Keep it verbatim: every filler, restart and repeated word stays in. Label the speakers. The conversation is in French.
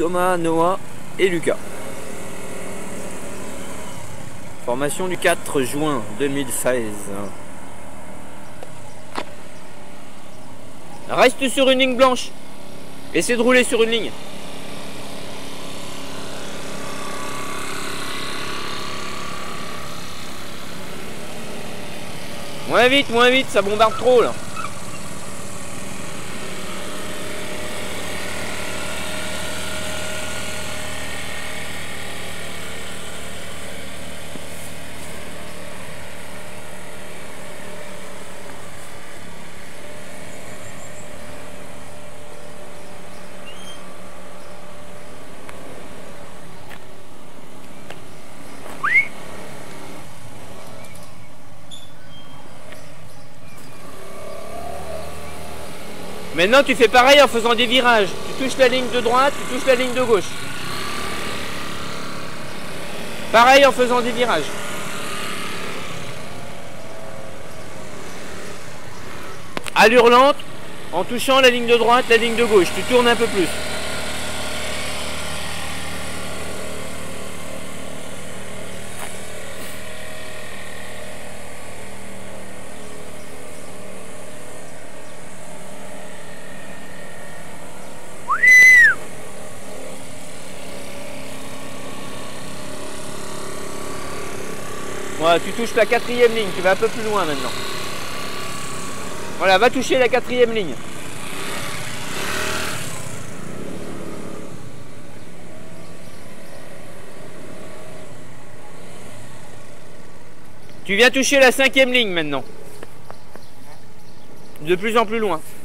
Speaker 1: Thomas, Noah et Lucas. Formation du quatre juin deux mille seize. Reste sur une ligne blanche. Essaie de rouler sur une ligne. Moins vite, moins vite, ça bombarde trop là. Maintenant tu fais pareil en faisant des virages. Tu touches la ligne de droite, tu touches la ligne de gauche. Pareil en faisant des virages. Allure lente, en touchant la ligne de droite, la ligne de gauche. Tu tournes un peu plus. Voilà, tu touches la quatrième ligne, tu vas un peu plus loin maintenant. Voilà, va toucher la quatrième ligne. Tu viens toucher la cinquième ligne maintenant. De plus en plus loin.